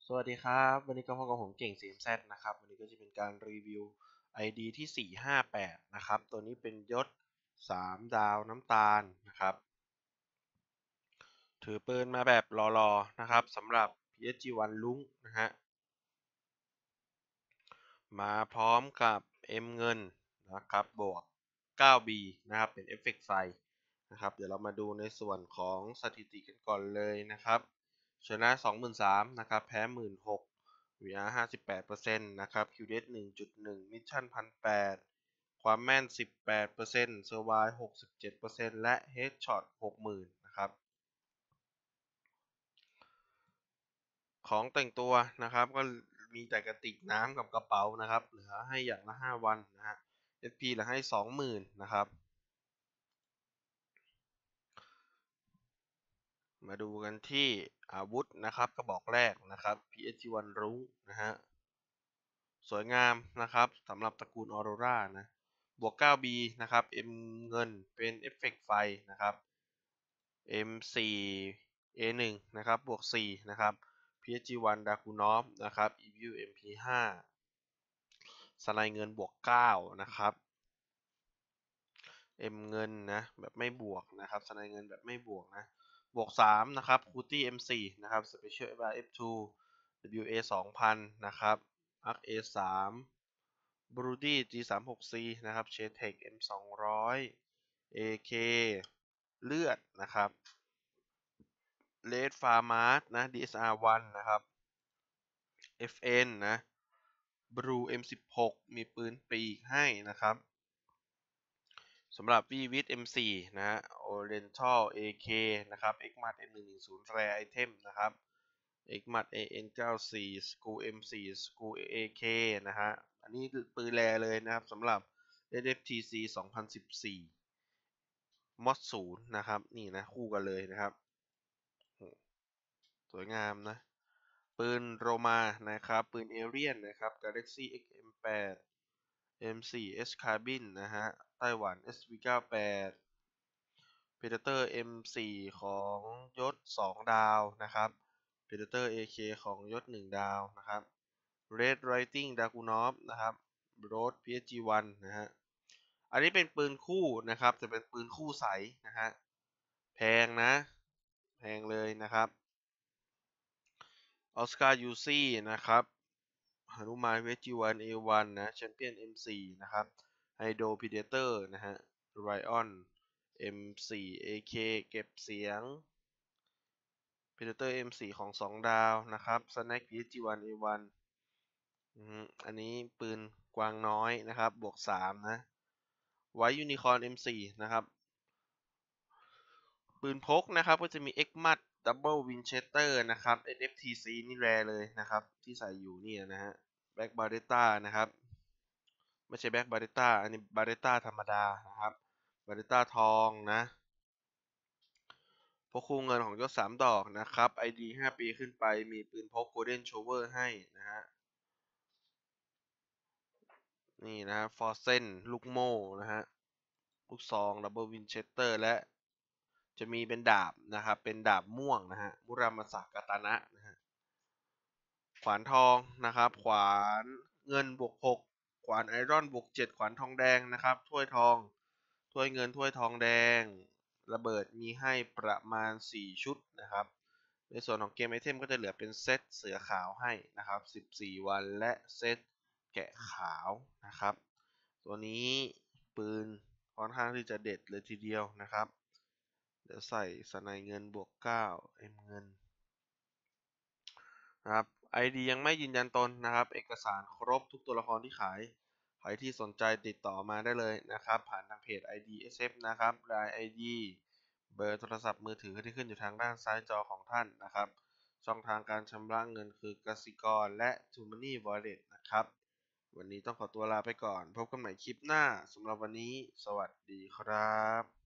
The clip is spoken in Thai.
สวัสดีครับวันนี้ก็พบกับผมเก่ง CMZ นะครับวันนี้ก็จะเป็นการรีวิว ID ที่458นะครับตัวนี้เป็นยศ3ดาวน้ำตาลนะครับถือปืนมาแบบรอๆนะครับสำหรับ PSG1 ลุงนะฮะมาพร้อมกับ M เงินนะครับบวก 9B นะครับเป็นเอฟเฟกต์ไฟนะครับเดี๋ยวเรามาดูในส่วนของสถิติกันก่อนเลยนะครับชนะ 23,000นะครับแพ้ 16,000 VR 58%นะครับ QDS 1.1 Mission 1,800ความแม่น 18% Survive 67%และ Headshot 60,000นะครับของแต่งตัวนะครับก็มีแต่กระติกน้ำกับกระเป๋านะครับเหลือให้อย่างละ5วันนะฮะ SP เหลือให้ 20,000นะครับมาดูกันที่อาวุธนะครับกระบอกแรกนะครับ PSG1 รุ้งนะฮะสวยงามนะครับสำหรับตระกูลออโรรานะบวก 9B นะครับ M เงินเป็นเอฟเฟกต์ไฟนะครับ M4 A1 นะครับบวก4นะครับ PSG1 ดากูนอฟนะครับ EVU MP5 สไลด์เงินบวก9นะครับ M เงินนะแบบไม่บวกนะครับสไลด์เงินแบบไม่บวกนะบวก3นะครับคูตี้ M4 นะครับ Special F2 WA 2000นะครับ Arc A3 Broody G36C นะครับ Chetech M200 AK เลือดนะครับ Red Farmers นะ DSR1 นะครับ FN นะ Blue M16 มีปืนปีกให้นะครับสำหรับ VVIT M4 นะฮะ Oriental AK นะครับ XMAT M110 Rare Item นะครับ XMAT AN94 School M4 School AK นะฮะอันนี้ปืนแรเลยนะครับสำหรับ SFTC 2014 MOD 0นะครับนี่นะคู่กันเลยนะครับสวยงามนะปืนโรมานะครับปืนเอเรียนนะครับ Galaxy XM8 M4S Carbine นะฮะไต้หวัน SV98 Predator M4 ของยศ2ดาวนะครับ Predator AK ของยศ1ดาวนะครับ Red Rising Dragunov นะครับ Broad PSG1 นะฮะอันนี้เป็นปืนคู่นะครับจะเป็นปืนคู่ใสนะฮะแพงนะแพงเลยนะครับออสการ์ยูซี่นะครับหนุมานเวจิวันเอวันนะแชมเปี้ยน M4 นะครับไฮโดรพีเดเตอร์นะฮะไรออน M4 AK เก็บเสียง Predator M4 ของ2ดาวนะครับ Snack PSG1 A1 อันนี้ปืนกวางน้อยนะครับบวก3นะไว้ยูนิคอร์น M4 นะครับปืนพกนะครับก็จะมี XMAT Double Winchester นะครับ SFTC นี่แรเลยนะครับที่ใส่อยู่เนี่ยนะฮะ Black Barretta นะครับไม่ใช่ Black Barretta อันนี้ Barretta ธรรมดานะครับ Barretta ทองนะพกคู่เงินของยศ3ดอกนะครับ ID 5 ปีขึ้นไปมีปืนพก Golden Shower ให้นะฮะนี่นะฮะฟอร์เซนลูกโม่นะฮะลูกซองดับเบิลวินเชสเตอร์และจะมีเป็นดาบนะครับเป็นดาบม่วงนะฮะมุรามาสะกาตานะนะฮะขวานทองนะครับขวานเงินบวก6ขวานไอรอนบวก7ขวานทองแดงนะครับถ้วยทองถ้วยเงินถ้วยทองแดงระเบิดมีให้ประมาณ4ชุดนะครับในส่วนของเกมไอเทมก็จะเหลือเป็นเซตเสือขาวให้นะครับ14วันและเซตแกะขาวนะครับตัวนี้ปืนค่อนข้างที่จะเด็ดเลยทีเดียวนะครับเดี๋ยวใส่สไนเงินบวก9เอ็มเงินนะครับ ID ยังไม่ยืนยันตนนะครับเอกสารครบทุกตัวละครที่ขายใครที่สนใจติดต่อมาได้เลยนะครับผ่านทางเพจ IDSF นะครับราย ID เบอร์โทรศัพท์มือถือที่ขึ้นอยู่ทางด้านซ้ายจอของท่านนะครับช่องทางการชำระเงินคือกสิกรและ TrueMoney Wallet นะครับวันนี้ต้องขอตัวลาไปก่อนพบกันใหม่คลิปหน้าสำหรับวันนี้สวัสดีครับ